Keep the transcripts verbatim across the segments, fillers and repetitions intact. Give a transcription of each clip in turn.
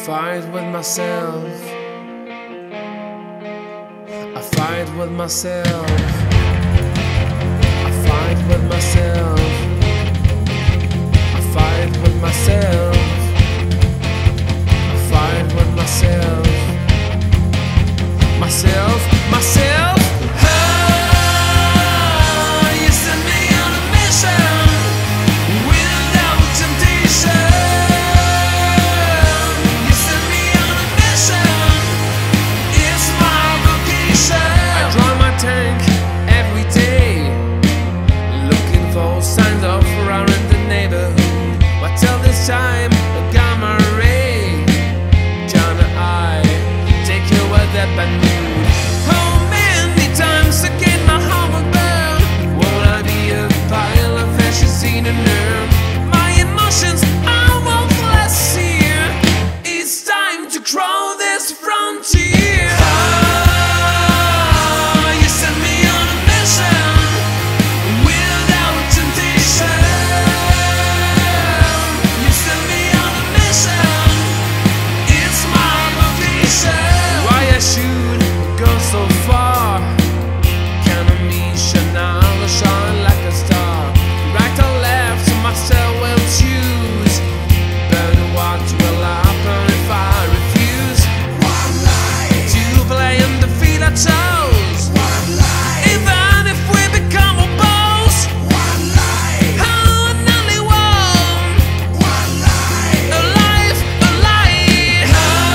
fight with myself. I fight with myself. I fight with myself. I fight with myself. I fight with myself. Myself, myself. Signs of around in the neighborhood. But till this time, the gamma ray, John and I take you with that bad mood. How many times again my heart will burn? Won't I be a pile of ashes in a nerve? My emotions I won't last here. It's time to cross this frontier. So far, count on me, Chanel, I'll shine like a star. Right or left, myself will choose. But what will happen if I refuse? One life to play in the field I chose. One life, even if we become opposed. One life, oh, and only one. One life, a life, a life.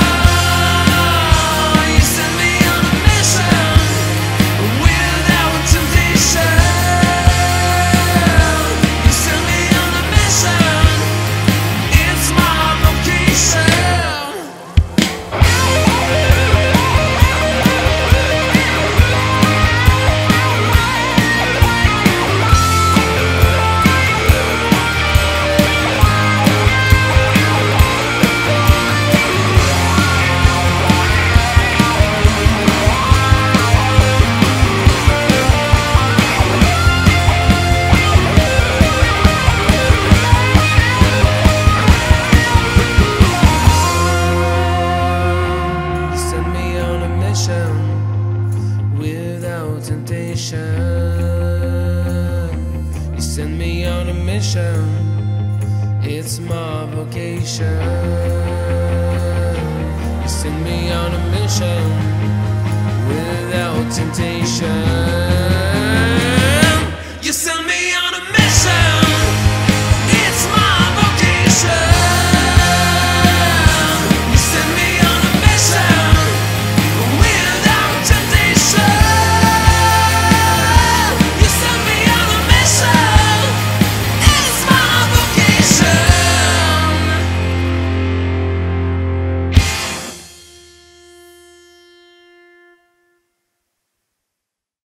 Oh, you send me on a without temptation. You send me on a mission. It's my vocation. You send me on a mission without temptation.